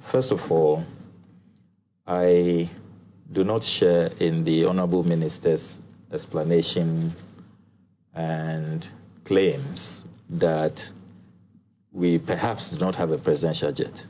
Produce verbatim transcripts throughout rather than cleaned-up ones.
First of all, I do not share in the Honorable Minister's explanation and claims that we perhaps do not have a presidential jet.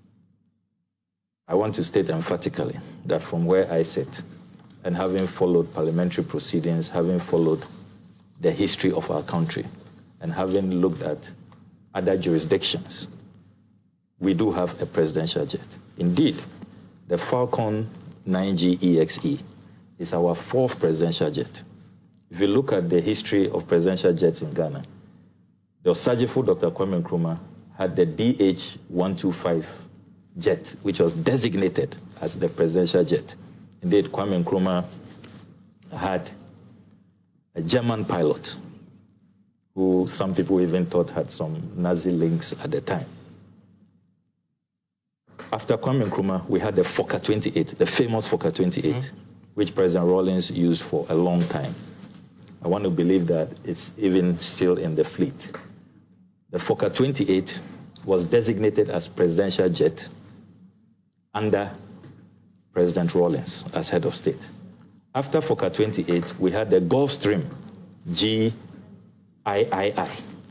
I want to state emphatically that from where I sit, and having followed parliamentary proceedings, having followed the history of our country, and having looked at other jurisdictions, we do have a presidential jet. Indeed, the Falcon nine G E X E is our fourth presidential jet. If you look at the history of presidential jets in Ghana, the Osagifo Doctor Kwame Nkrumah had the D H one twenty-five jet, which was designated as the presidential jet. Indeed, Kwame Nkrumah had a German pilot who some people even thought had some Nazi links at the time. After Kwame Nkrumah, we had the Fokker twenty-eight, the famous Fokker twenty-eight, mm-hmm. which President Rawlings used for a long time. I want to believe that it's even still in the fleet. The Fokker twenty-eight was designated as presidential jet under President Rawlings as head of state. After Fokker twenty-eight, we had the Gulfstream G I I I.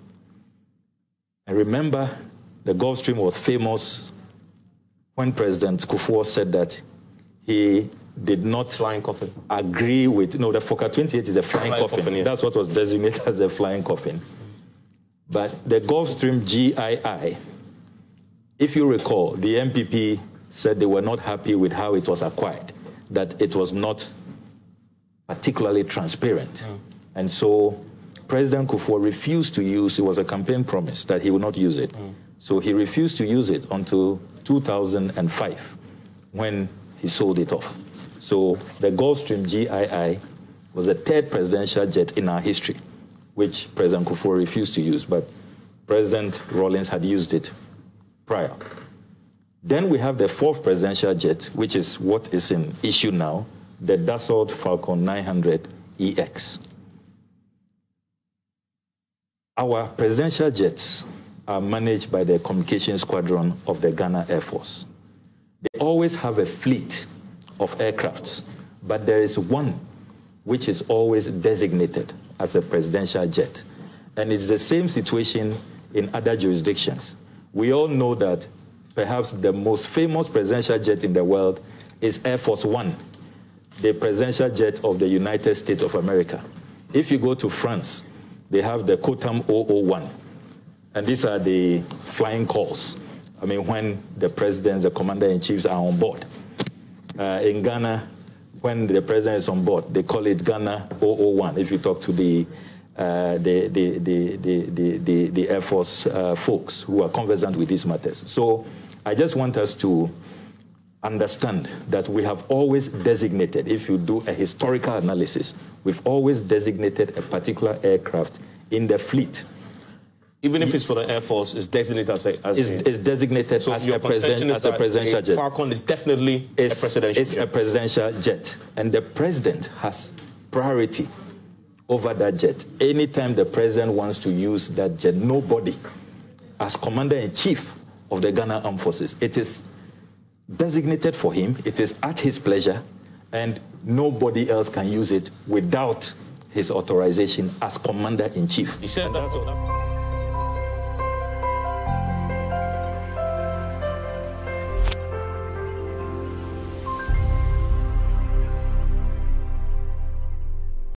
I remember the Gulfstream was famous when President Kufuor said that he did not flying coffin. agree with, no, the Fokker twenty-eight is a flying, flying coffin. coffin yeah. That's what was designated as a flying coffin. But the Gulfstream G I I, if you recall, the M P P said they were not happy with how it was acquired, that it was not particularly transparent. Mm. And so President Kufuor refused to use, it was a campaign promise that he would not use it. Mm. So he refused to use it until two thousand five, when he sold it off. So the Gulfstream G I I was the third presidential jet in our history, which President Kufuor refused to use, but President Rawlings had used it prior. Then we have the fourth presidential jet, which is what is in issue now, the Dassault Falcon nine hundred E X. Our presidential jets are managed by the Communications Squadron of the Ghana Air Force. They always have a fleet of aircrafts, but there is one which is always designated as a presidential jet. And it's the same situation in other jurisdictions. We all know that perhaps the most famous presidential jet in the world is Air Force One, the presidential jet of the United States of America. If you go to France, they have the Cotam zero zero one. And these are the flying calls. I mean, when the presidents, the commander-in-chiefs are on board. Uh, in Ghana, when the president is on board, they call it Ghana zero zero one, if you talk to the, uh, the, the, the, the, the, the Air Force uh, folks who are conversant with these matters. So I just want us to understand that we have always designated, if you do a historical analysis, we've always designated a particular aircraft in the fleet. Even if it's for the Air Force, it's designated as a... As it's, a, it's designated so as, a, president, as a presidential jet. Falcon is definitely it's, a presidential it's jet. It's a presidential jet. And the president has priority over that jet. Anytime the president wants to use that jet, nobody, as commander-in-chief of the Ghana Armed Forces, it is designated for him, it is at his pleasure, and nobody else can use it without his authorization as commander-in-chief. He said that.